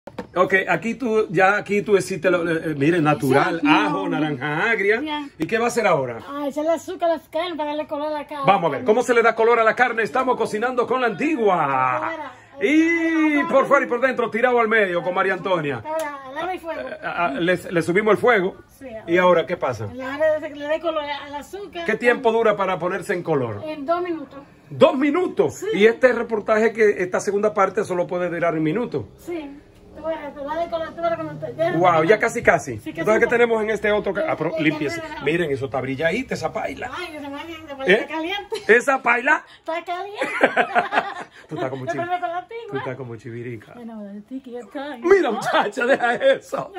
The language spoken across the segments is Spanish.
Ok, aquí tú hiciste, miren, natural, ajo, naranja agria. Bien. ¿Y qué va a hacer ahora? Echarle azúcar a las carnes para darle color a la carne. Vamos a ver, ¿cómo se le da color a la carne? Estamos cocinando con la antigua. Y por fuera y por dentro, tirado al medio con María Antonia. Ahora, agarra el fuego. Le subimos el fuego. Sí. ¿Y ahora qué pasa? Le da color al azúcar. ¿Qué tiempo dura para ponerse en color? En 2 minutos. 2 minutos. Sí. Y este reportaje, esta segunda parte solo puede durar 1 minuto. Sí. Te da de color, Wow, ya casi. Sí, Entonces, ¿qué tenemos en este otro? Ya, Limpies. ya. Miren, eso está brilladita, esa paila. Ay, que se me va bien, ¿Eh? está caliente. ¿Esa paila? Está caliente. Tú estás como Yo primero con la Tú tigua. estás como chivirica. Bueno, de ti que yo estoy. Mira, muchacha, deja eso.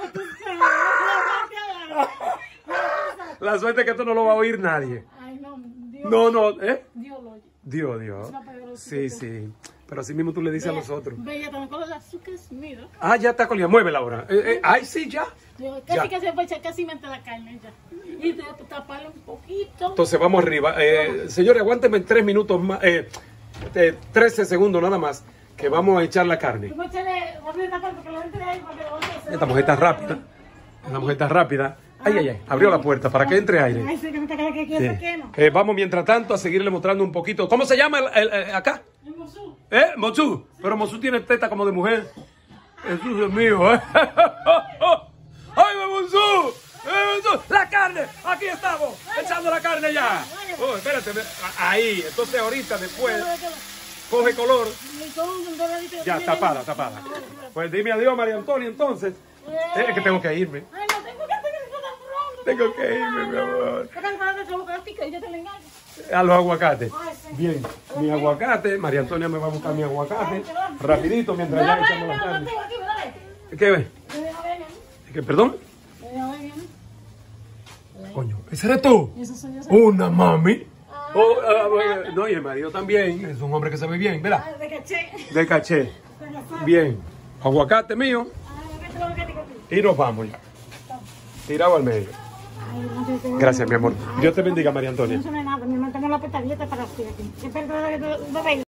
La suerte es que esto no lo va a oír nadie. Ay, no, Dios. No, ¿eh? Dios lo oye. Dios. Es una palabra Sí, sí. Pero así mismo tú le dices a nosotros. Bella, también con los azúcares, mira. Ah, ya está colía. Muévela ahora. Ay, sí, ya. Casi que se puede echar casi mente la carne ya. Y taparlo un poquito. Entonces vamos arriba. Señores, aguántenme 3 minutos más. 13 segundos nada más. Que vamos a echar la carne. Tú puedes echarle, vamos a tapar porque la gente ahí, porque lo otro se Esta mujer está rápida. La mujer está rápida. Ay. Abrió la puerta para que entre aire. Ay, sí, que me está quedando que Sí. quemo. Vamos mientras tanto a seguirle mostrando un poquito. ¿Cómo se llama acá? El mozú. Mozú. Pero Mozú tiene teta como de mujer. Jesús es mío, ¡Ay, Mozú! ¡La carne! ¡Aquí estamos! ¡Echando la carne ya! Oh, espérate. Ahí. Entonces ahorita después coge color. Ya, tapada. Pues dime adiós, María Antonia, entonces. Es que tengo que irme. Ay, no tengo que hacer eso tan pronto. Tengo que irme, mi amor. Yo te lo engaño. A los aguacates. Ay, sí. Bien, mi aguacate. María Antonia me va a buscar mi aguacate. Rapidito, mientras ya echamos la carne. ¿Qué ves? ¿Qué, perdón? Coño, ¿ese eres tú? Eso soy yo. Una mami. No, y el marido también. Es un hombre que se ve bien, ¿verdad? De caché. De caché. Bien. Aguacate mío. Y nos vamos ya. Tirado al medio. Gracias, mi amor. Dios te bendiga, María Antonia. No se me nada, me mantengo la petadita para así aquí.